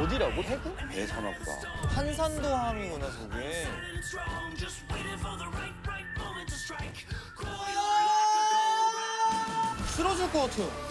어디라고? 태국? 배 사나 보다. 한산도함이구나 저게. 쓰러질 것 같아요.